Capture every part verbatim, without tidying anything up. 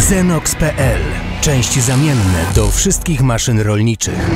Xenox kropka pe el. Części zamienne do wszystkich maszyn rolniczych.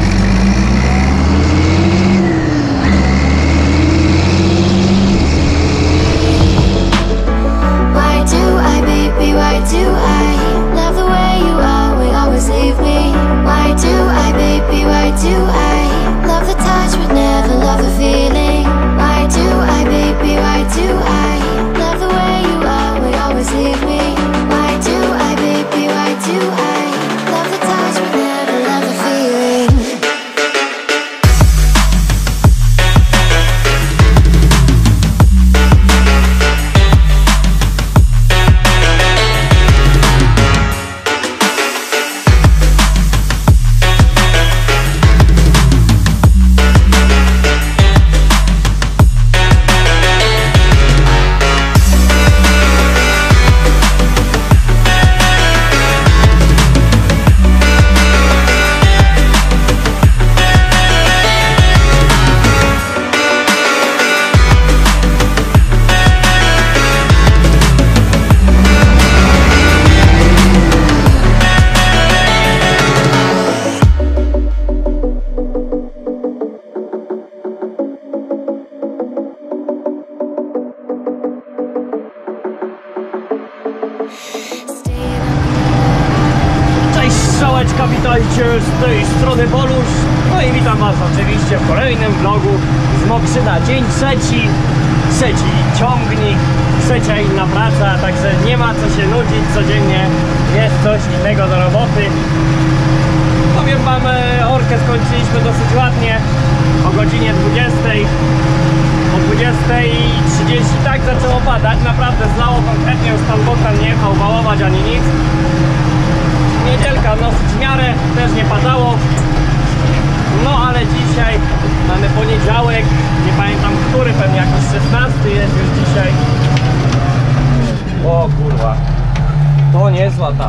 Witajcie z tej strony Bolusz. No i witam was oczywiście w kolejnym vlogu z Mokrzyna. Dzień trzeci, trzeci ciągnik, trzecia inna praca, także nie ma co się nudzić, codziennie jest coś innego do roboty. Powiem wam, orkę skończyliśmy dosyć ładnie o godzinie dwudziestej. O dwudziestej trzydzieści tak zaczęło padać, naprawdę zlało konkretnie, już pan Bogdan nie jechał wałować ani nic. Niedzielka dosyć w miarę, też nie padało. No ale dzisiaj mamy poniedziałek, nie pamiętam który, pewnie jakiś szesnasty jest już dzisiaj. O kurwa, to niezła ta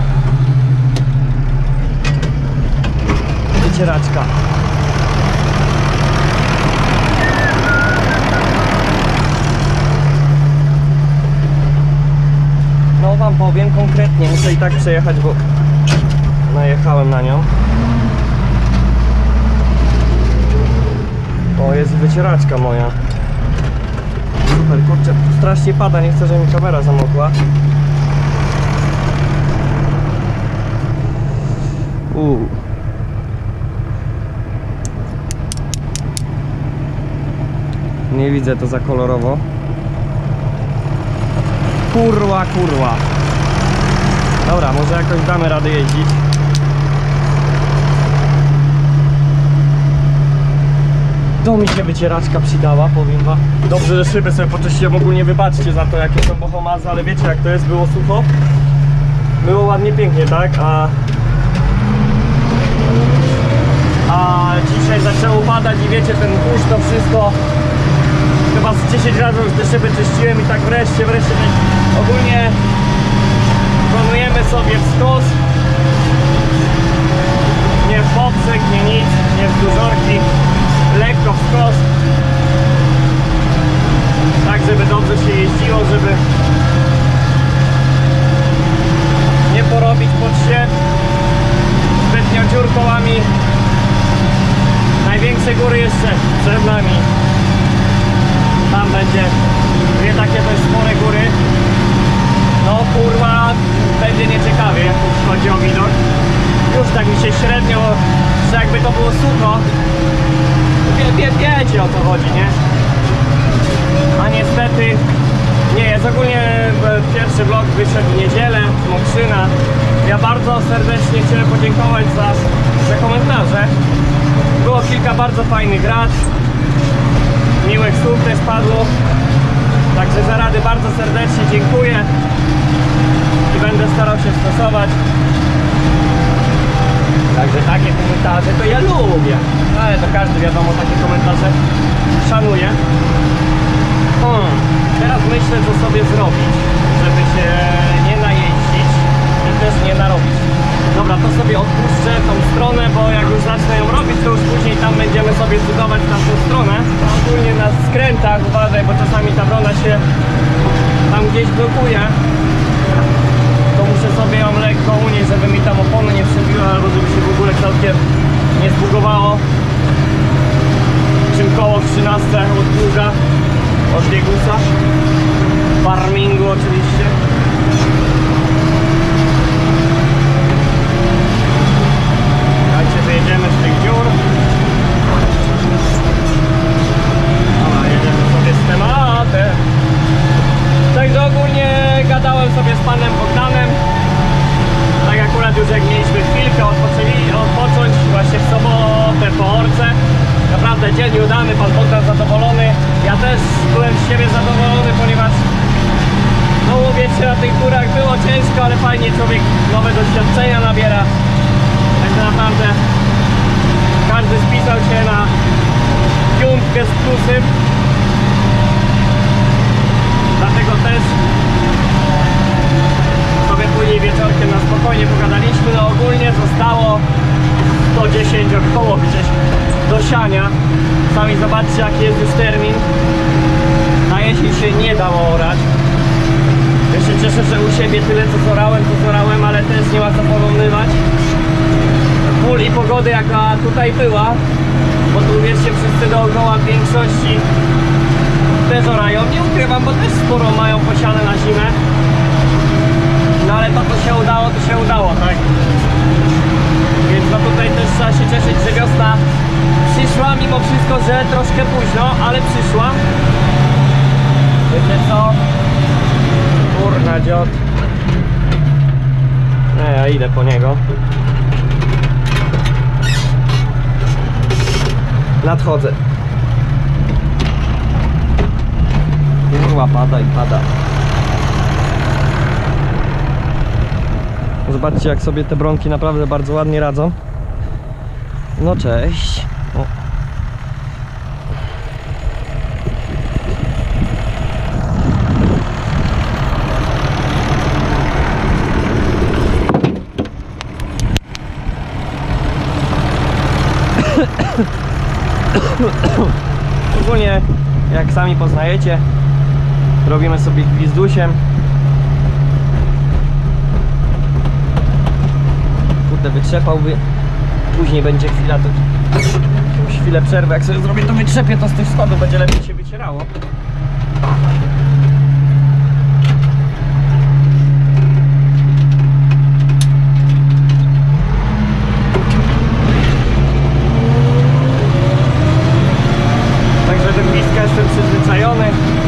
wycieraczka. No wam powiem konkretnie, muszę i tak przejechać, bo najechałem na nią. O, jest wycieraczka moja. Super, kurczę, strasznie pada, nie chcę, żeby mi kamera zamokła. Uuu. Nie widzę to za kolorowo. Kurwa, kurwa. Dobra, może jakoś damy radę jeździć. To mi się wycieraczka przydała, powiem wam. Dobrze, że szyby sobie poczyściłem, ogólnie wybaczcie za to, jakie są bohomazy, ale wiecie jak to jest, było sucho. Było ładnie, pięknie, tak? A, a dzisiaj zaczęło padać i wiecie, ten kurz, to wszystko. Chyba z dziesięć razy już te szyby czyściłem i tak wreszcie, wreszcie ogólnie planujemy sobie wskos. Nie w poprzek, nie nic, nie w dużorki, lekko wskos. Tak, żeby dobrze się jeździło, żeby nie porobić pod się zbytnio dziur kołami. Największe góry jeszcze przed nami. Tam będzie dwie takie dość spore góry. No kurwa, będzie nieciekawie, jeśli chodzi o widok. Już tak mi się średnio, że jakby to było sucho. Wie, wie, wiecie o co chodzi, nie? A niestety nie jest. Ogólnie pierwszy vlog wyszedł w niedzielę z Mokrzyna. Ja bardzo serdecznie chciałem podziękować za, za komentarze. Było kilka bardzo fajnych rad. Miłych słów też padło. Także za rady bardzo serdecznie dziękuję i będę starał się stosować. Także takie komentarze to ja lubię, ale to każdy, wiadomo, takie komentarze szanuje. Hmm. Teraz myślę, co sobie zrobić, żeby się nie najeździć i też nie narobić. Dobra, to sobie odpuszczę tą stronę, bo jak już zacznę ją robić, to już później tam będziemy sobie cudować na tą stronę. A ogólnie na skrętach uważaj, bo czasami ta brona się tam gdzieś blokuje. To muszę muszę sobie ją lekko unieść, żeby mi tam opony nie przebiła, albo żeby się w ogóle całkiem nie zbugowało. Czym koło w trzynastce od długa, od biegusa, farmingu oczywiście. Dajcie, wyjedziemy z tych dziur. Dobra, jedziemy sobie z tematem. Także ogólnie gadałem sobie z panem Bogdanem. Tak akurat już jak mieliśmy chwilkę odpoczęli, odpocząć właśnie w sobotę po orce. Naprawdę dzień udany, pan Bogdan zadowolony. Ja też byłem z siebie zadowolony, ponieważ no mówię się, na tych górach było ciężko, ale fajnie człowiek nowe doświadczenia nabiera. Także naprawdę każdy spisał się na piątkę z plusem. Dlatego też sobie później wieczorkiem na spokojnie pogadaliśmy. No ogólnie zostało sto dziesięć około gdzieś do siania. Sami zobaczcie, jaki jest już termin. Na jesień się nie dało orać. Ja się cieszę, że u siebie tyle co zorałem, to zorałem, ale też nie ma co porównywać pól i pogody jaka tutaj była, bo tu wiecie, wszyscy dookoła w większości też orają. Nie ukrywam, bo też sporo mają posiane na zimę. No ale to co się udało, to się udało, tak? Więc no tutaj też trzeba się cieszyć, że wiosna przyszła, mimo wszystko, że troszkę późno, ale przyszła. Wiecie co? Kurna dziot. Nie, ja idę po niego. Nadchodzę. Kurwa, pada i pada. Zobaczcie, jak sobie te bronki naprawdę bardzo ładnie radzą. No cześć. O. Ogólnie, jak sami poznajecie, robimy sobie gwizdusiem. Kurde, wytrzepałby. Później będzie chwila, to jakąś chwilę przerwy. Jak sobie zrobię, to wytrzepię to z tych schodów, będzie lepiej się wycierało. Jestem przyzwyczajony,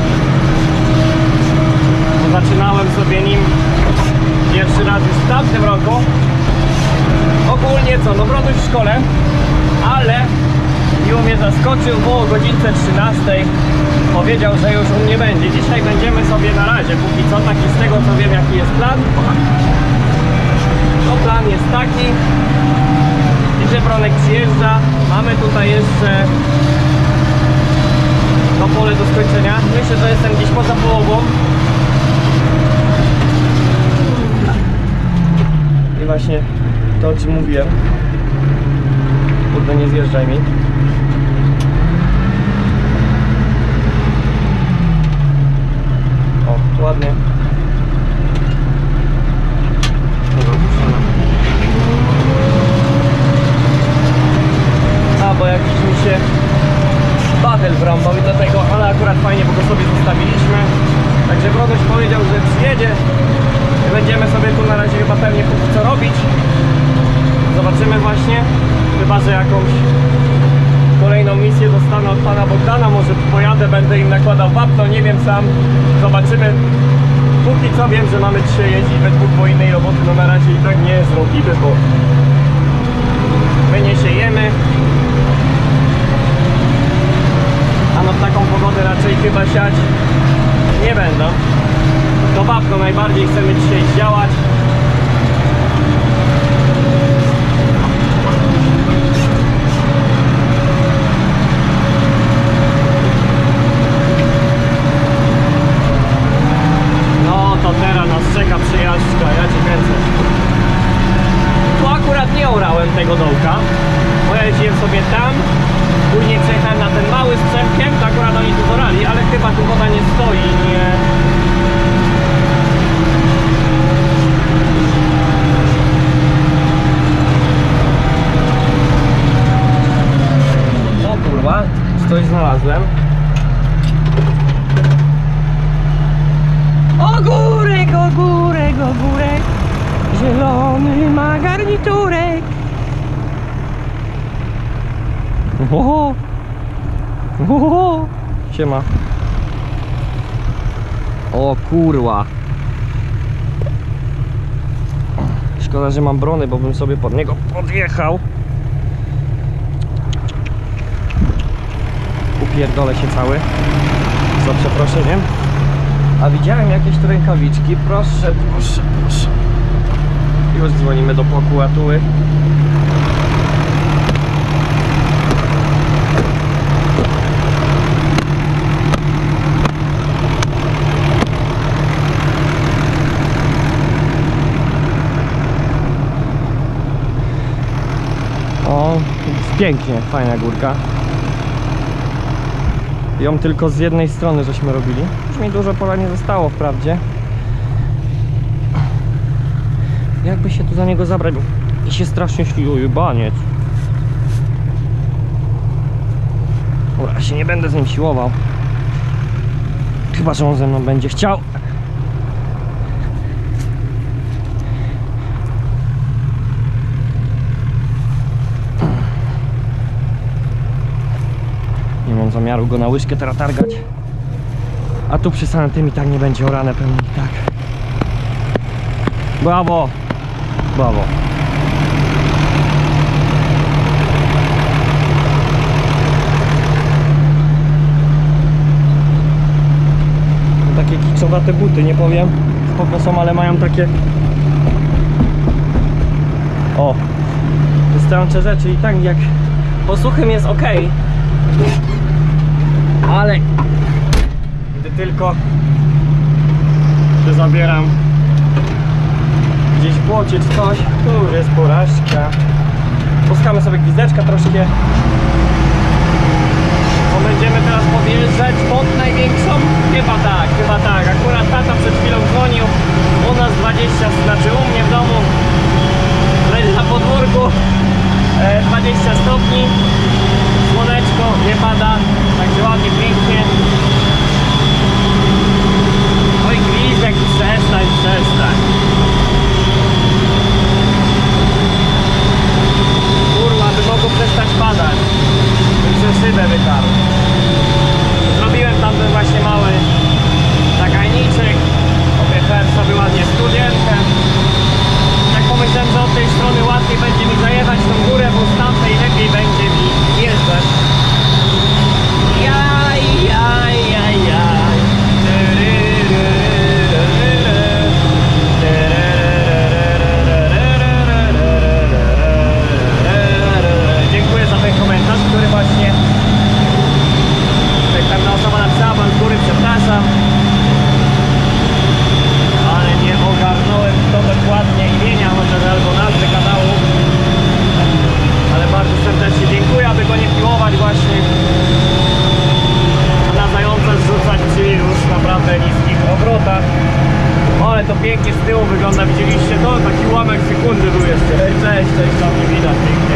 bo zaczynałem sobie nim pierwszy raz już w tamtym roku. Ogólnie co, no Broduś w szkole, ale miło mnie zaskoczył, bo o godzince trzynastej powiedział, że już u mnie będzie. Dzisiaj będziemy sobie na razie, póki co, taki z tego co wiem, jaki jest plan. No plan jest taki, że Bronek przyjeżdża, mamy tutaj jeszcze to pole do skończenia. Myślę, że jestem gdzieś poza połową. I właśnie to, o czym mówiłem. Kurde, nie zjeżdżaj mi. O, ładnie. A, bo jakiś mi się batel wrąbał i do tego, ale akurat fajnie, bo go sobie zostawiliśmy. Także Broduś powiedział, że przyjedzie. Będziemy sobie tu na razie chyba pewnie póki co robić. Zobaczymy właśnie. Chyba, że jakąś kolejną misję dostanę od pana Bogdana. Może pojadę, będę im nakładał wapno, nie wiem sam. Zobaczymy. Póki co wiem, że mamy dzisiaj jeździć we dwóch, bo innej roboty no na razie i tak nie zrobimy, bo my nie siejemy. A no w taką pogodę raczej chyba siać nie będą. To wapno najbardziej chcemy dzisiaj zdziałać. No to teraz nas czeka przejażdżka, ja ci kręcę. Tu akurat nie orałem tego dołka, bo ja jeździłem sobie tam. Później przejechałem na ten mały z Przemkiem, to akurat oni tu zorali, ale chyba tu woda nie stoi, nie, kurwa, coś znalazłem. Ogórek, ogórek, ogórek, zielony ma garniturek. Oho. Oho. Siema. O kurwa. Szkoda, że mam brony, bo bym sobie pod niego podjechał. Upierdolę się cały. Za przeproszeniem. A widziałem jakieś tu rękawiczki. Proszę, proszę, proszę. Już dzwonimy do prokuratury. O, pięknie, fajna górka. Ją tylko z jednej strony żeśmy robili. Już mi dużo pola nie zostało wprawdzie. Jakby się tu za niego zabrać i się strasznie śliuje, baniec. Dobra, się nie będę z nim siłował. Chyba że on ze mną będzie chciał. Nie mam zamiaru go na łyżkę teraz targać. A tu przy samym tym i tak nie będzie orane pewnie i tak. Brawo! Brawo! Takie kiczowate buty, nie powiem, spoko są, ale mają takie... O! Wystarczające rzeczy i tak jak po suchym jest ok. Ale gdy tylko się zabieram gdzieś w błocie czy coś, tu już jest porażka. Puskamy sobie gwizdeczka troszkę. Bo będziemy teraz podjeżdżać pod największą. Chyba tak, chyba tak. Akurat tata przed chwilą dzwonił. U nas dwadzieścia, znaczy u mnie w domu na podwórku dwadzieścia stopni. Słoneczko, nie pada, także ładnie, pięknie. Oj, gwizdek, przestań, przestań. Kurwa, by mogło przestać padać. Bym się szybę wytarł. Zrobiłem tam ten właśnie mały zagajniczek. Obiecałem sobie ładnie studienkę. Tak pomyślałem, że od tej strony łatwiej będzie mi zajechać tą górę, bo z tamtej lepiej będzie mi jeżdżać. Jaj, jaj, jaj, jaj. Dziękuję za ten komentarz, który właśnie tutaj pewna osoba napisała, pan z góry przepraszam. Ale nie ogarnąłem to dokładnie imienia, chociaż albo nazwy kanału. Ale bardzo serdecznie dziękuję, aby go nie piłować właśnie. A na zająca zrzucać przy już naprawdę niskich obrotach. O, ale to pięknie z tyłu wygląda, widzieliście to? Taki ułamek sekundy był jeszcze. Cześć, cześć, tam nie widać pięknie.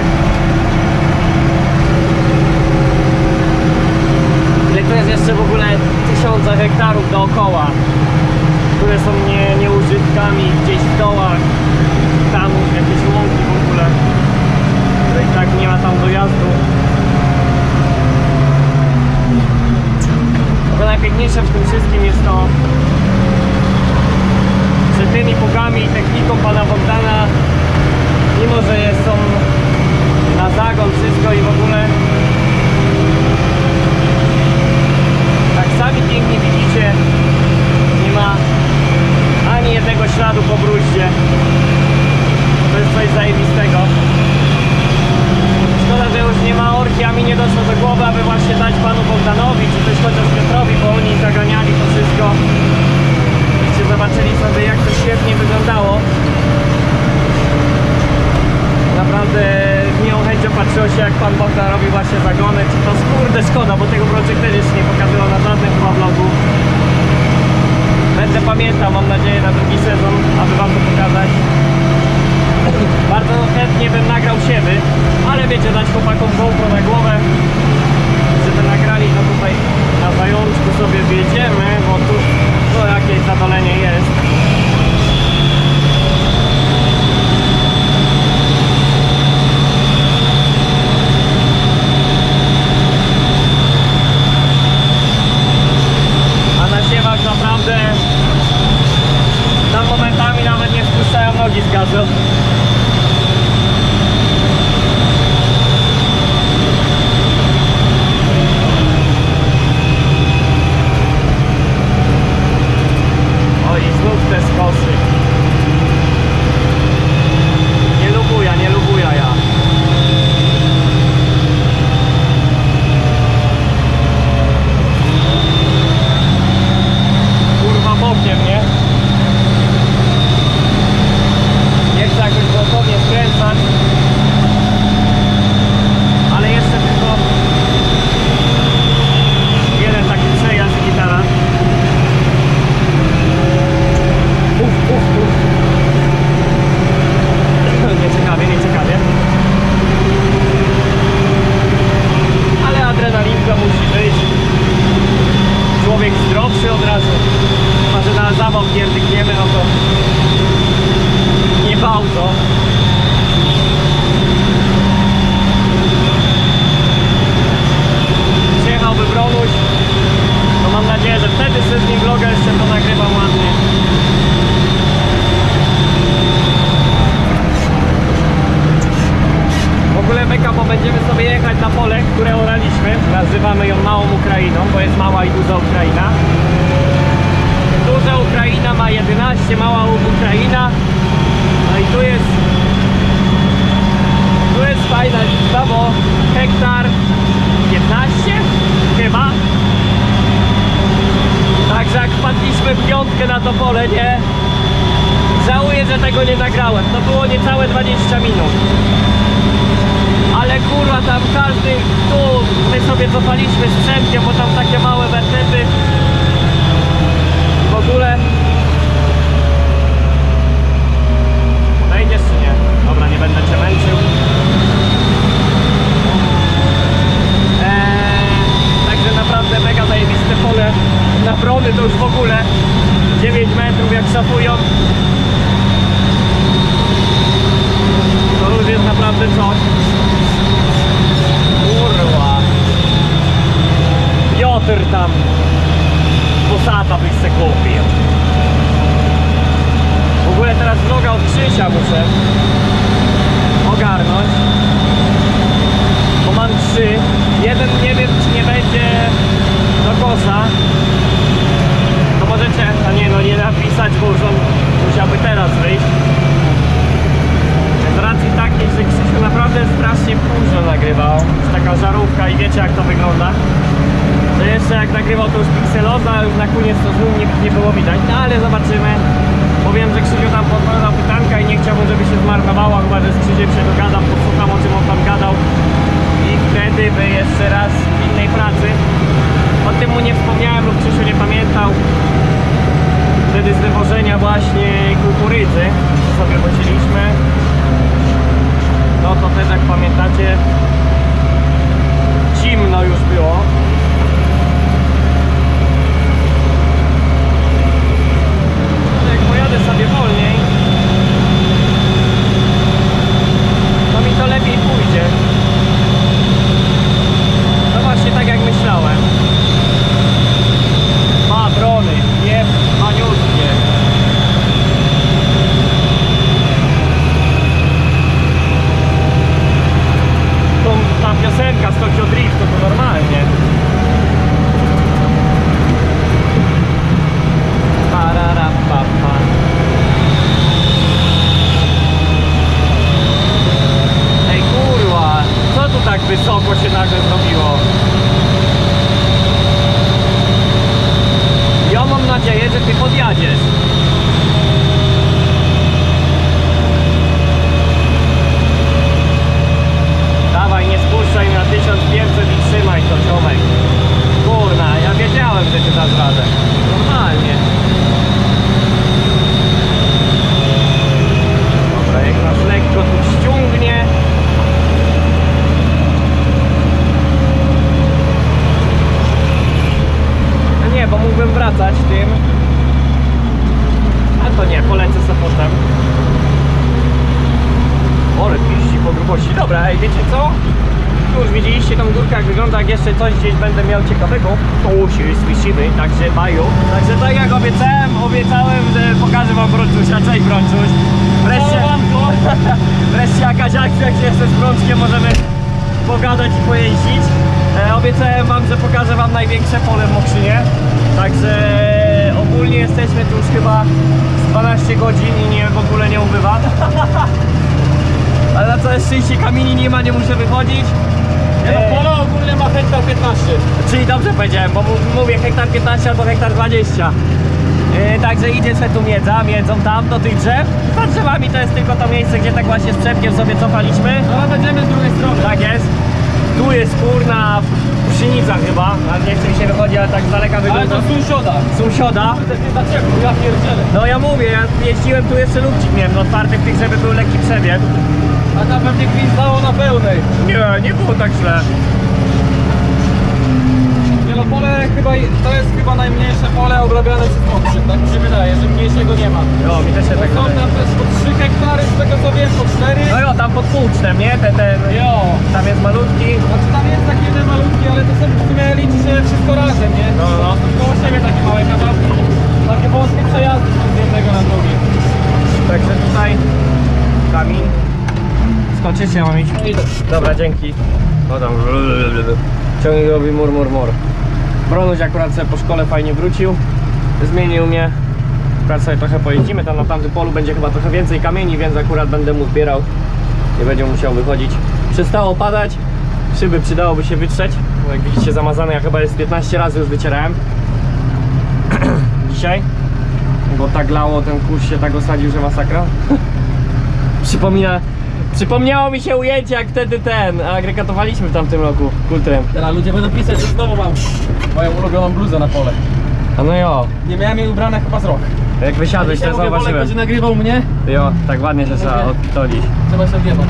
Ile to jest jeszcze w ogóle tysiące hektarów dookoła, które są nie, nieużytkami gdzieś w dołach, tam jakieś łąki w ogóle, które i tak nie ma tam dojazdu. To najpiękniejsze w tym wszystkim jest to, że tymi pługami i techniką pana Bogdana, mimo że są na zagon wszystko i w ogóle, tak sami pięknie widzicie, nie ma ani jednego śladu po bruździe. To jest coś zajebistego. Szkoda, że już nie ma orki, a mi nie doszło do głowy, aby właśnie dać panu Bogdanowi, czy też chociaż Piotrowi, bo oni zaganiali to wszystko. Byście zobaczyli sobie, jak to świetnie wyglądało. Naprawdę z miłą chęcią patrzyło się, jak pan Bogdan robi właśnie zagony, czy to skurde szkoda, bo tego projekt też jeszcze nie pokazywał na żadnym chyba vlogu. Będę pamiętał, mam nadzieję, na drugi sezon, aby wam to pokazać. Bardzo chętnie bym nagrał siewy, ale wiecie, dać chłopakom GoPro na głowę Nazywamy ją Małą Ukrainą, bo jest mała i duża Ukraina. Duża Ukraina ma jedenaście, mała Ukraina. No i tu jest Tu jest fajna liczba, bo hektar piętnaście chyba. Także jak wpadliśmy w piątkę na to pole, nie? Żałuję, że tego nie nagrałem. To było niecałe dwadzieścia minut. Ale kurwa, tam każdy, tu my sobie cofaliśmy sprzętkiem, bo tam takie małe wertety. W ogóle wejdziesz czy nie? Dobra, nie będę cię męczył. eee, Także naprawdę mega zajebiste pole. Na brony to już w ogóle dziewięć metrów jak szafują. To już jest naprawdę coś. Kurwa. Piotr tam Posata byś se kupił. W ogóle teraz vloga od Krzysia muszę ogarnąć, bo mam trzy. Jeden nie wiem, czy nie będzie do kosza. To możecie, a nie no, nie napisać, bo już on musiałby teraz wyjść. Z racji takiej, że Krzysiu naprawdę strasznie późno nagrywał. Jest taka żarówka i wiecie jak to wygląda. Że jeszcze jak nagrywał to już pikseloza, a już na koniec to znów nie, nie było widać. No ale zobaczymy. Bo wiem, że Krzysiu tam podpowiadał pytanka i nie chciałbym, żeby się zmarnowało, chyba że z Krzysiem się dogadam, posłucham, o czym on tam gadał. I wtedy by jeszcze raz w innej pracy. O tym mu nie wspomniałem lub Krzysiu nie pamiętał. Wtedy z wywożenia właśnie kukurydzy, co sobie woziliśmy. No to też jak pamiętacie, zimno już było. Jak pojadę sobie wolniej, to mi to lepiej pójdzie. No właśnie tak jak myślałem. Ma drony, nie maniutkie. Ta piosenka z Tokyo Drift to normalnie. Pararapapa. Ej kurwa, co tu tak wysoko się nagle zrobiło? Ja mam nadzieję, że ty podjadziesz. Dawaj, nie spuszczaj na tysiąc pięćset i trzymaj to, ziomek. Kurna, ja wiedziałem, że ty dasz radę. Normalnie. Dobra, jak nas lekko tu ściągnie. A nie, bo mógłbym wracać tym. A to nie, polecę sobie potem. Ole, piści po grubości. Dobra, ej, wiecie co? Tu już widzieliście tą górkę, jak wygląda, jak jeszcze coś gdzieś będę miał ciekawego, to się słyszymy, także baju. Także tak jak obiecałem, obiecałem, że pokażę wam Brączusia. Cześć Brączuś. Wreszcie, wreszcie jakaś akcja, gdzie jeszcze z Brączkiem możemy pogadać i pojeździć. E, obiecałem wam, że pokażę wam największe pole w Mokrzynie. Także ogólnie jesteśmy tu już chyba dwanaście godzin i nie, w ogóle nie ubywa. Ale na całe szczęście kamieni nie ma, nie muszę wychodzić. Nie no, pole ogólnie ma hektar piętnaście. Czyli dobrze powiedziałem, bo mówię hektar piętnaście albo hektar dwadzieścia. Yy, także idzie se tu miedza, miedzą tam do tych drzew. Za drzewami to jest tylko to miejsce, gdzie tak właśnie z Przemkiem sobie cofaliśmy. Ale będziemy z drugiej strony. Tak jest. Tu jest kurna pszenica chyba, ale nie chce mi się wychodzić, ale tak z daleka wygląda. Ale to sąsioda. Sąsioda. Dlaczego? Ja pierdzielę. No ja mówię, ja jeździłem tu jeszcze lubcik miałem otwarty w tych, żeby był lekki przebieg. A tam pewnie gwizdało na pełnej. Nie, nie było tak źle. Nie no, pole chyba, to jest chyba najmniejsze pole obrabiane przez Mokrzyn, tak mi się wydaje, że mniejszego nie ma. Jo, mi też się tak Są wydaje. tam też po trzy hektary, z tego co wiem, po cztery. No jo, tam pod płucznem, nie? Ten, ten, Jo. tam jest malutki. Znaczy tam jest taki jeden malutki, ale to sobie w sumie liczy się wszystko razem, nie? No, no. Koło siebie takie małe kawałki, takie wąskie przejazdy z jednego na drugi. Także tutaj kamień. Skoczycie, mam iść. Idę. Dobra, dzięki. O tam. Ciągnik robi mur, mur, mur. Bronuś akurat sobie po szkole fajnie wrócił. Zmienił mnie. Akurat sobie trochę pojeździmy, tam na tamtym polu będzie chyba trochę więcej kamieni, więc akurat będę mu zbierał. Nie będzie musiał wychodzić. Przestało padać. Szyby przydałoby się wytrzeć, bo jak widzicie zamazane, ja chyba jest piętnaście razy już wycierałem dzisiaj, bo tak lało, ten kurz się tak osadził, że masakra. Przypomina, przypomniało mi się ujęcie, jak wtedy ten agregatowaliśmy w tamtym roku kultrem. Teraz ludzie będą pisać, że znowu mam moją ulubioną bluzę na pole. A no jo, Nie miałem jej ubrane chyba z rok. jak wysiadłeś, to Dzisiaj mówię, Bolek zauważyłem. będzie nagrywał mnie, Jo, tak ładnie się trzeba odtolić. trzeba się odjebać.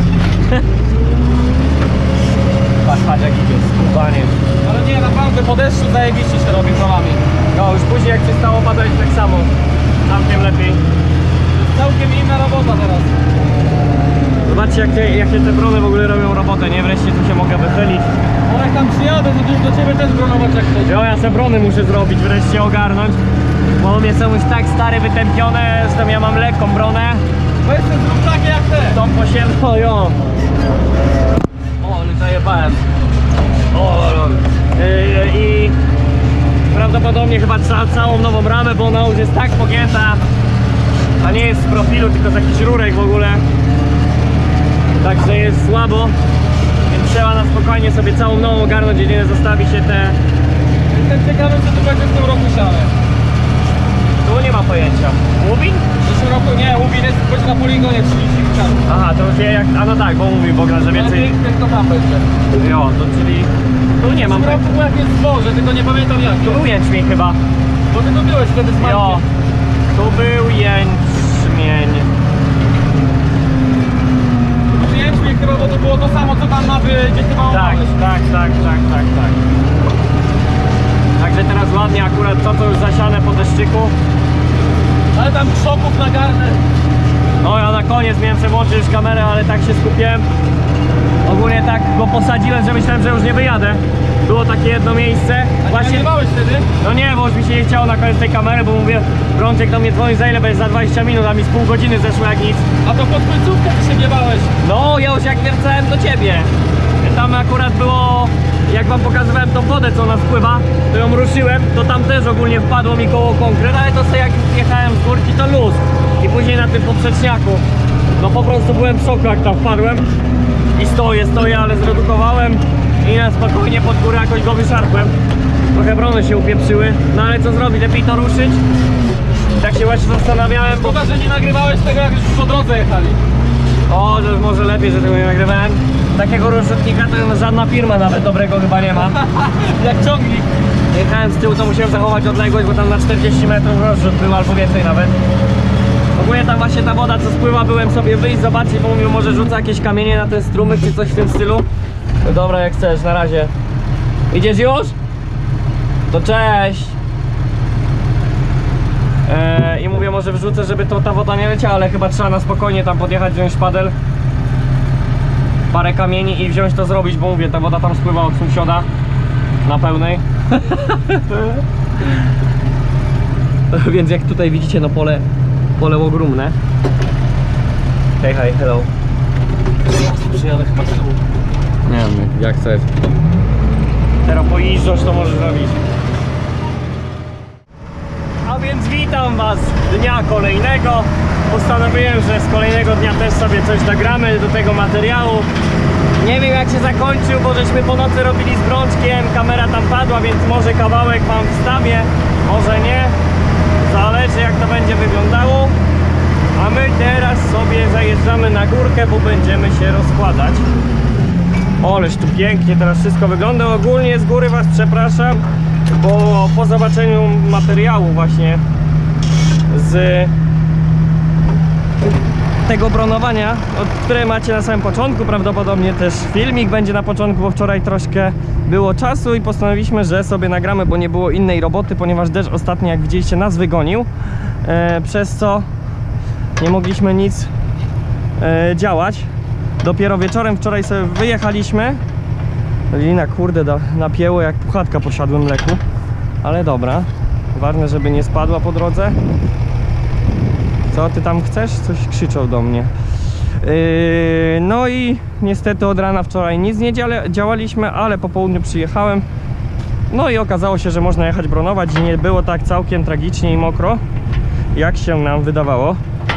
Patrz, patrz jak idzie, skubanie. Ale nie, naprawdę po deszczu zajebiście się robi prawami. No już później jak przestało padać, tak samo. Tamtym lepiej. Całkiem inna robota teraz. Zobaczcie jak te, jakie te brony w ogóle robią robotę, nie? Wreszcie tu się mogę wychylić. O, jak tam przyjadę, to już do ciebie też bronować jak chcesz. Jo, ja se brony muszę zrobić, wreszcie ogarnąć. Bo one są już tak stare, wytępione, zresztą ja mam lekką bronę. Weź te zrób takie jak te. Tą posiedlą, jo. O, ale zajebałem. O, yy, i prawdopodobnie chyba trzeba całą nową ramę, bo ona już jest tak pogięta. A nie jest z profilu, tylko z jakichś rurek w ogóle. Także jest słabo. Więc trzeba na spokojnie sobie całą nową ogarnąć, jedynie zostawi się te... Jestem ciekawy, co tu będzie w tym roku siane. Tu nie ma pojęcia. Łubin? W przyszłym roku nie, Łubin jest będzie na poligonie trzydzieści hektarów. Aha, to już wie jak... A no tak, bo mówił Bogdan, że więcej... Ale jak to tam będzie. Jo, to czyli... Tu nie mam... W roku było jakieś zboże, tylko nie pamiętam jak. Tu był jęczmień chyba. Bo ty tu byłeś wtedy z Jo, Markiem. tu był jęczmień. Jęczmień chyba, bo to było to samo, co tam na wy, gdzie chyba Tak, omalałeś. tak, tak, tak, tak, tak. Także teraz ładnie akurat to, co już zasiane po deszczyku. Ale tam krzoków na garnę. No ja na koniec miałem przełączyć już kamerę, ale tak się skupiłem. Ogólnie tak go posadziłem, że myślałem, że już nie wyjadę. Było takie jedno miejsce. A Właśnie... nie nagrywałeś wtedy? No nie, bo już mi się nie chciało na koniec tej kamery, bo mówię, Brączek do mnie dzwoni, za ile będzie za dwadzieścia minut, a mi z pół godziny zeszło jak nic. A to pod końcówkę ty się wjebałeś. No, ja już jak wracałem do ciebie. Tam akurat było, jak wam pokazywałem tą wodę, co ona spływa, to ją ruszyłem, to tam też ogólnie wpadło mi koło konkret, ale to sobie jak jechałem z górki, to luz. I później na tym poprzeczniaku, no po prostu byłem w szoku, jak tam wpadłem. I stoję, stoję, ale zredukowałem i na spokojnie pod górę jakoś go wyszarpłem. Trochę brony się upieprzyły, no ale co zrobić, lepiej to ruszyć. Tak się właśnie zastanawiałem, bo... Szkoda, że nie nagrywałeś tego, jak już po drodze jechali. O, to może lepiej, że tego nie nagrywałem. Takiego rozrzutnika to żadna firma nawet dobrego chyba nie ma. Jak ciągnik. Jechałem z tyłu, to musiałem zachować odległość, bo tam na czterdzieści metrów rozrzut był, albo więcej nawet. Ogólnie tam właśnie ta woda, co spływa, byłem sobie wyjść, zobaczyć, bo mówię, może rzuca jakieś kamienie na ten strumyk, czy coś w tym stylu. No dobra, jak chcesz, na razie. Idziesz już? To cześć! Eee, I mówię, może wrzucę, żeby to ta woda nie leciała, ale chyba trzeba na spokojnie tam podjechać, wziąć szpadel, parę kamieni i wziąć to zrobić, bo mówię, ta woda tam spływa od sąsiada na pełnej. Więc jak tutaj widzicie, no pole, pole ogromne. Hej, hej, hello. Przyjadę chyba z tyłu. Nie wiem, jak chcesz. Teraz pojeżdżasz, to możesz robić. A więc witam was dnia kolejnego. Postanowiłem, że z kolejnego dnia też sobie coś nagramy do tego materiału. Nie wiem jak się zakończył, bo żeśmy po nocy robili z Brączkiem. Kamera tam padła, więc może kawałek wam wstawię, może nie. Zależy jak to będzie wyglądało. A my teraz sobie zajeżdżamy na górkę, bo będziemy się rozkładać. Oleż tu pięknie teraz wszystko wygląda. Ogólnie z góry was przepraszam, bo po zobaczeniu materiału właśnie z tego bronowania, które macie na samym początku, prawdopodobnie też filmik będzie na początku, bo wczoraj troszkę było czasu i postanowiliśmy, że sobie nagramy, bo nie było innej roboty, ponieważ deszcz ostatnio, jak widzieliście, nas wygonił, e, przez co nie mogliśmy nic e, działać. Dopiero wieczorem wczoraj sobie wyjechaliśmy. Lina kurde da, napięło jak puchatka po siadłym mleku. Ale dobra. Ważne, żeby nie spadła po drodze. Co ty tam chcesz? Coś krzyczał do mnie. Yy, no i niestety od rana wczoraj nic nie dzia- działaliśmy, ale po południu przyjechałem. No i okazało się, że można jechać bronować i nie było tak całkiem tragicznie i mokro, jak się nam wydawało.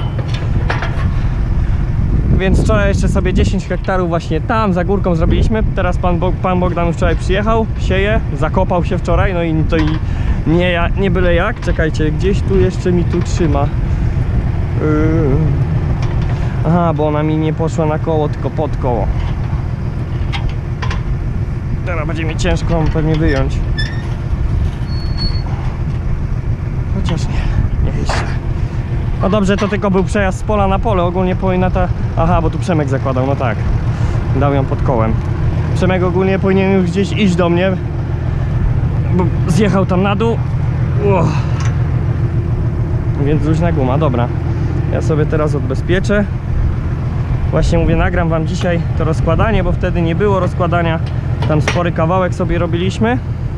Więc wczoraj jeszcze sobie dziesięć hektarów właśnie tam za górką zrobiliśmy. Teraz pan, Bo pan Bogdan wczoraj przyjechał, sieje, zakopał się wczoraj, no i to i nie, ja, nie byle jak. Czekajcie, gdzieś tu jeszcze mi tu trzyma. Yy. Aha, bo ona mi nie poszła na koło, tylko pod koło. Teraz będzie mi ciężko ją pewnie wyjąć. Chociaż nie, nie jeszcze. No dobrze, to tylko był przejazd z pola na pole. Ogólnie powinna ta... Aha, bo tu Przemek zakładał, no tak. Dał ją pod kołem. Przemek ogólnie powinien już gdzieś iść do mnie, bo zjechał tam na dół. Uch. Więc luźna guma, dobra. Ja sobie teraz odbezpieczę. Właśnie mówię, nagram wam dzisiaj to rozkładanie, bo wtedy nie było rozkładania. Tam spory kawałek sobie robiliśmy.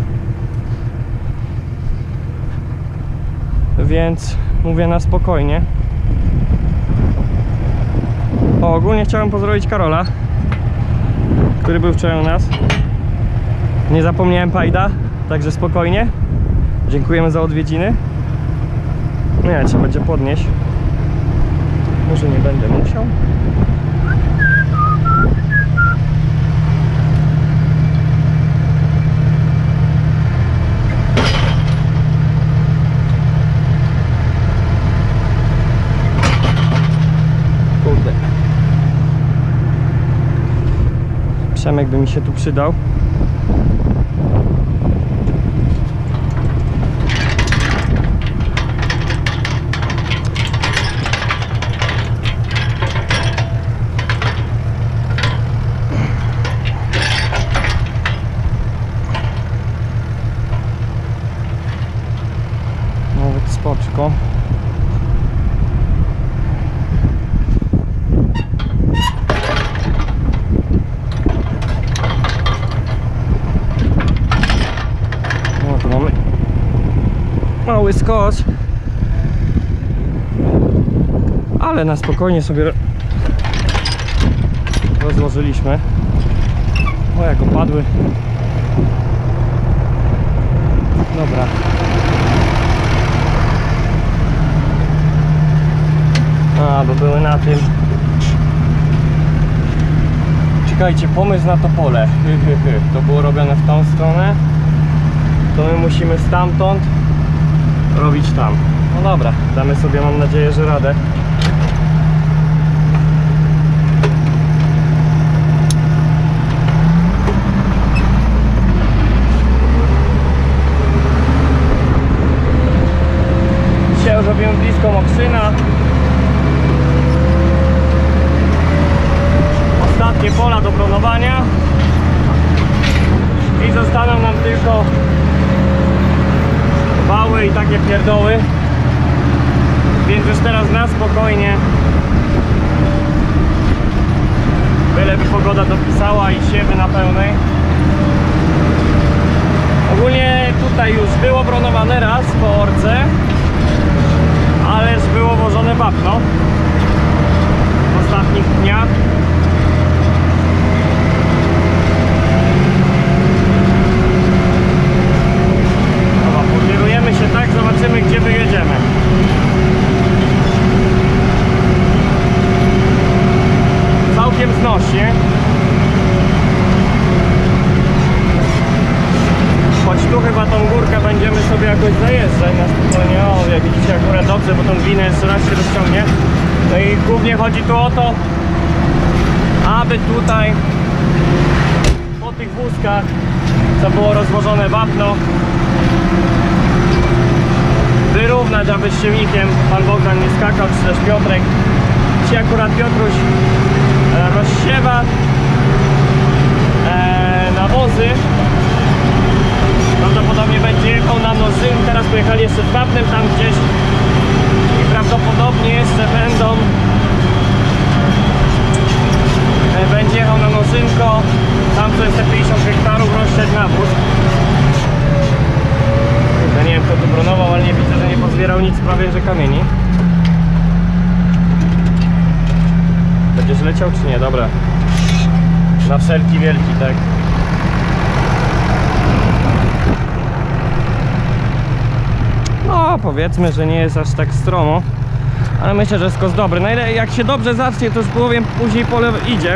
Więc mówię na spokojnie. O, ogólnie chciałem pozdrowić Karola, który był wczoraj u nas. Nie zapomniałem Pajda, także spokojnie. Dziękujemy za odwiedziny. Nie, trzeba będzie podnieść. Może nie będę musiał. Przemek by mi się tu przydał. Nawet spoczko. Mały skos, ale na spokojnie sobie rozłożyliśmy. O, jak opadły. Dobra. A, bo były na tym. Czekajcie, pomysł na to pole. Hy, hy, hy. To było robione w tą stronę. To my musimy stamtąd robić tam. No dobra, damy sobie, mam nadzieję, że radę. Dzisiaj już robimy blisko Mokrzyna. Ostatnie pola do bronowania. I zostaną nam tylko wały i takie pierdoły, więc już teraz na spokojnie, byleby pogoda dopisała i siewy na pełnej. Ogólnie tutaj już było bronowane raz po orce, ale już było włożone wapno w ostatnich dniach. Kierujemy się tak, zobaczymy, gdzie wyjedziemy. Całkiem znośnie. Choć tu chyba tą górkę będziemy sobie jakoś zajeżdżać na spokojnie. O, jak widzicie, akurat dobrze, bo tą winę jeszcze raz się rozciągnie. No i głównie chodzi tu o to, aby tutaj po tych wózkach, co było rozłożone wapno, wyrównać, aby z silnikiem pan Bogdan nie skakał, czy też Piotrek. Dzisiaj akurat Piotruś e, rozsiewa e, nawozy. Prawdopodobnie będzie jechał na Nożyn. Teraz pojechali jeszcze z wapnem tam gdzieś i prawdopodobnie jeszcze będą e, będzie jechał na Nożynko, tam co jest te pięćdziesiąt hektarów, rozsiać nawóz. Ja nie wiem, kto tu bronował, ale nie widzę, że nie pozbierał nic prawie że kamieni. Będzie poleciał czy nie? Dobra. Na wszelki wielki, tak. No powiedzmy, że nie jest aż tak stromo, ale myślę, że skos dobry. No ile jak się dobrze zacznie, to już powiem, później pole idzie.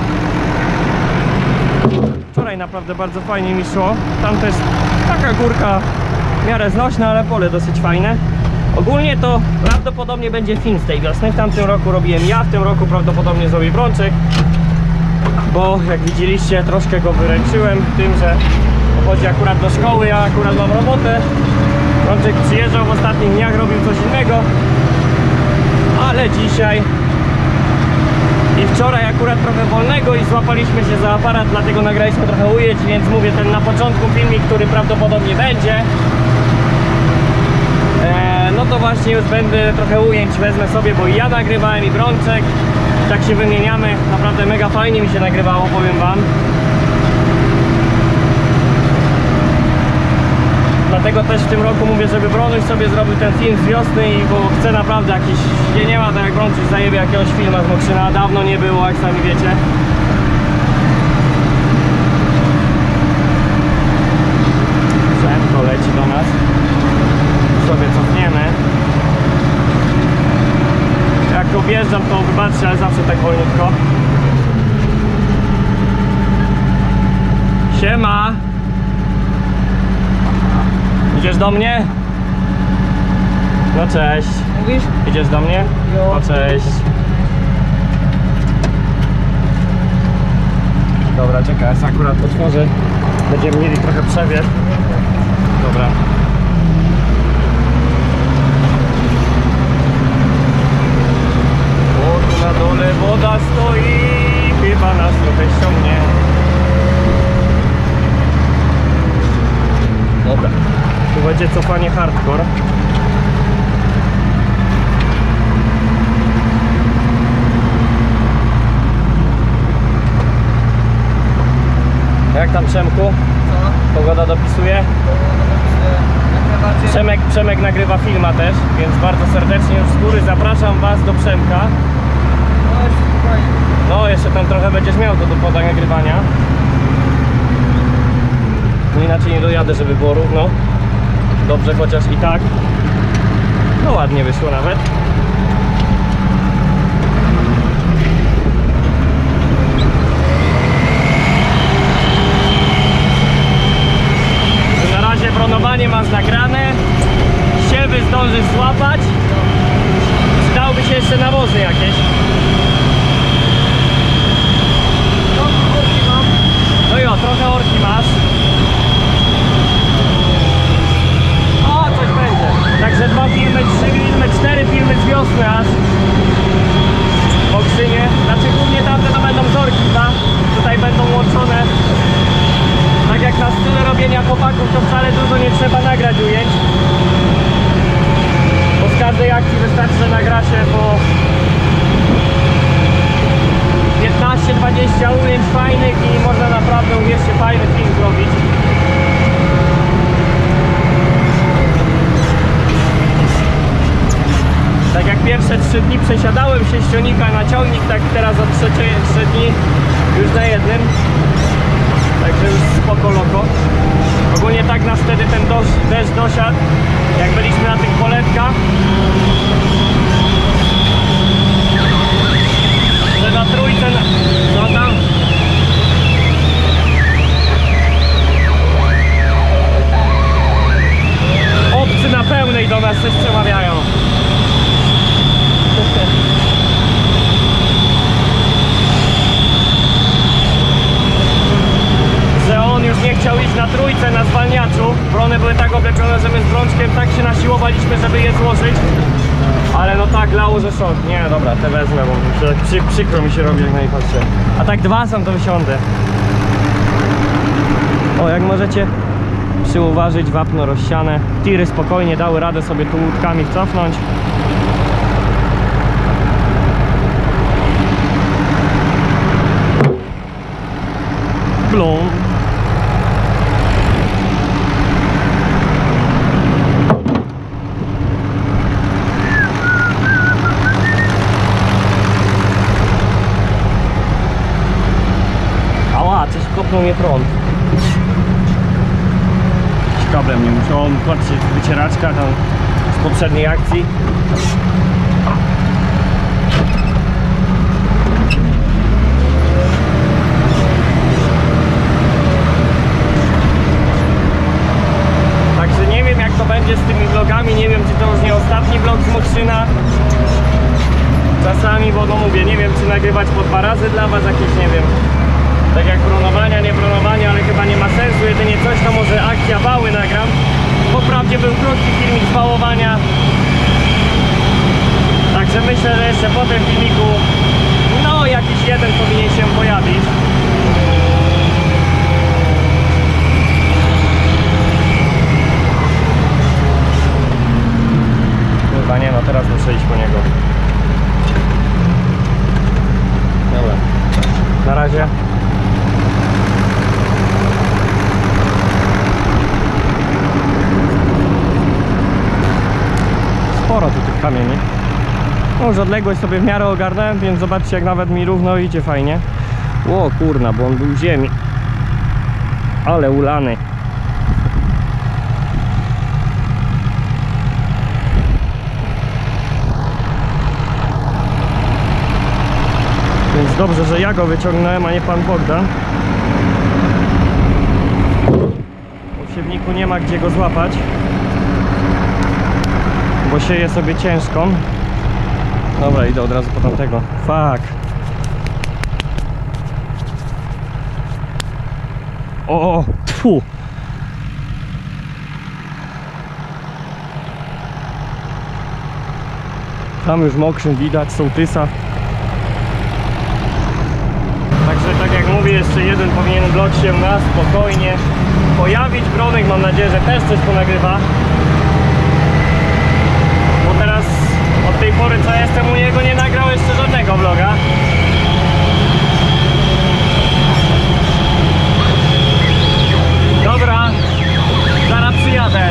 Wczoraj naprawdę bardzo fajnie mi szło. Tam też taka górka w miarę znośna, ale pole dosyć fajne. Ogólnie to prawdopodobnie będzie film z tej wiosny. W tamtym roku robiłem ja, w tym roku prawdopodobnie zrobi Brączek. Bo jak widzieliście, troszkę go wyręczyłem tym, że chodzi akurat do szkoły, ja akurat mam robotę. Brączek przyjeżdżał w ostatnich dniach, robił coś innego. Ale dzisiaj i wczoraj akurat trochę wolnego i złapaliśmy się za aparat, dlatego nagraliśmy trochę ujęć, więc mówię, ten na początku filmik, który prawdopodobnie będzie, eee, no to właśnie już będę trochę ujęć wezmę sobie, bo i ja nagrywałem i Brączek, tak się wymieniamy, naprawdę mega fajnie mi się nagrywało, powiem wam. Dlatego też w tym roku mówię, żeby Bronuś sobie zrobił ten film z wiosny, i bo chcę naprawdę jakiś, nie, nie ma tak jak Bronuś zajebie jakiegoś filma z Mokrzyna, dawno nie było, jak sami wiecie. Przemko leci do nas, sobie cofniemy. Jak objeżdżam, to wybaczcie, ale zawsze tak wolniutko. Siema! Idziesz do mnie? No cześć. Mówisz? Idziesz do mnie? Jo. No cześć. Dobra, czekaj, ja sobie akurat otworzę. Będziemy mieli trochę przebieg. Dobra. O, tu na dole woda stoi, chyba nas trochę ściągnie. Dobra. Tu będzie cofanie hardcore. Jak tam, Przemku? Co? Pogoda dopisuje? Jak najbardziej. Przemek, Przemek nagrywa filma też, więc bardzo serdecznie już z góry zapraszam was do Przemka. No jeszcze spokojnie. No, jeszcze tam trochę będziesz miał to do podania nagrywania. No inaczej nie dojadę, żeby było równo. Dobrze, chociaż i tak. No ładnie wyszło nawet. Na razie bronowanie masz nagrane. Siewy zdążysz złapać. Przydałoby się jeszcze nawozy jakieś. Trochę orki mam. No jo, trochę orki masz. O, coś będzie. Także dwa filmy, trzy filmy, cztery filmy z wiosny aż. W Mokrzynie. Znaczy głównie tamte to będą zorki, tak? Tutaj będą łączone. Tak jak na stylu robienia chłopaków, to wcale dużo nie trzeba nagrać ujęć. Bo z każdej akcji wystarczy, że nagra się po piętnaście dwadzieścia ujęć fajnych i można naprawdę, uwierzcie, fajny film zrobić. Tak jak pierwsze trzy dni przesiadałem się z sionika na ciągnik, tak teraz od trzeciej trzy dni już na jednym. Także już spoko loko. Ogólnie tak nas wtedy ten dosz, deszcz dosiadł, jak byliśmy na tych poletkach. Że na trójce, na... no tam. Obcy na pełnej do nas coś przemawiają. Że on już nie chciał iść na trójce na zwalniaczu. Brony były tak oblepione, że my z Brączkiem tak się nasiłowaliśmy, żeby je złożyć. Ale no tak lało, że szok. Nie, dobra, te wezmę, bo tak przy, przykro mi się robi, jak na nich patrzę. A tak dwa są, to wysiądę. O, jak możecie przyuważyć, wapno rozsiane. Tiry spokojnie dały radę sobie tu łódkami cofnąć. Blum. nie prąd. Z kablem nie musiał, patrzcie, wycieraczka tam z poprzedniej akcji. Także nie wiem, jak to będzie z tymi vlogami, nie wiem, czy to już nie ostatni vlog z Mokrzyna. Czasami, bo no mówię, nie wiem, czy nagrywać po dwa razy dla was jakieś, nie wiem, tak jak bronowania, nie bronowania, ale chyba nie ma sensu, jedynie coś, to może akcja wały nagram. Po prawdzie był krótki filmik z wałowania. Także myślę, że jeszcze po tym filmiku, no jakiś jeden powinien się pojawić. Chyba nie, no teraz muszę iść po niego. Dobra, na razie. Sporo tu tych kamieni. No już odległość sobie w miarę ogarnąłem, więc zobaczcie, jak nawet mi równo idzie fajnie. O kurna, bo on był w ziemi. Ale ulany. Więc dobrze, że ja go wyciągnąłem, a nie pan Bogdan. W siewniku nie ma gdzie go złapać, bo sieje sobie ciężką. Dobra, idę od razu po tamtego. Fuck. O, tfu. Tam już Mokrzyn widać, sołtysa. Także tak jak mówię, jeszcze jeden powinien vlog się na spokojnie pojawić. Bronek, mam nadzieję, że też coś ponagrywa. Bo teraz od tej pory, co jestem u niego, nie nagrał jeszcze żadnego vloga. Dobra, zaraz przyjadę.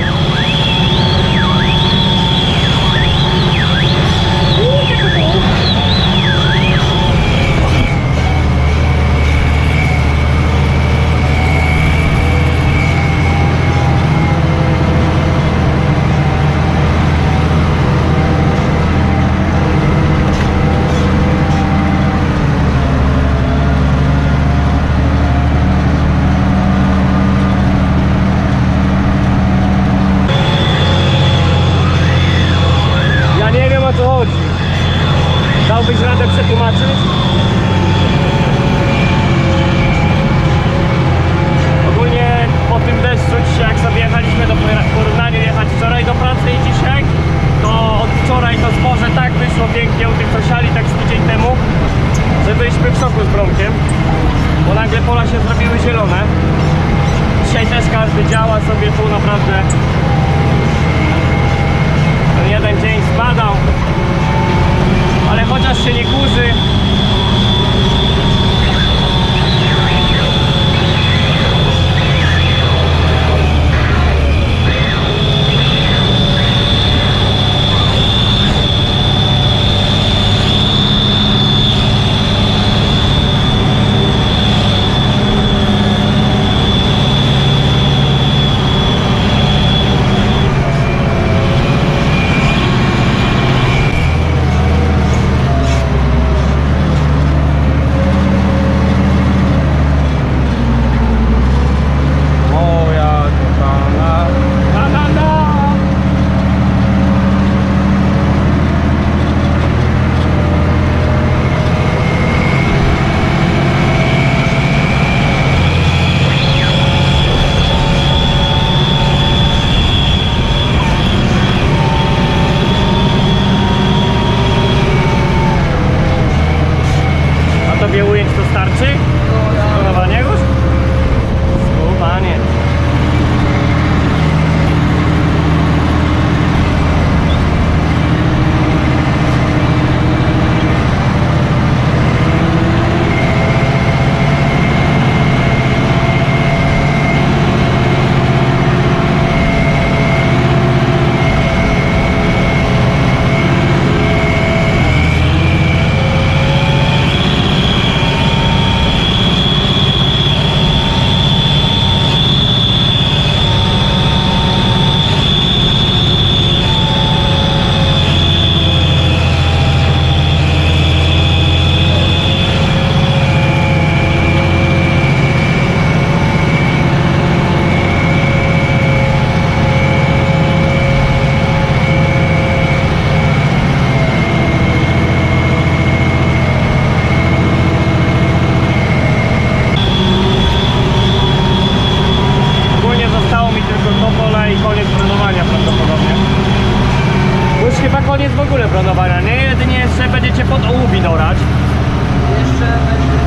koniec brązowania prawdopodobnie. Już chyba koniec w ogóle brązowania, nie? Jedynie jeszcze będziecie pod ołówki dorać. Jeszcze będzie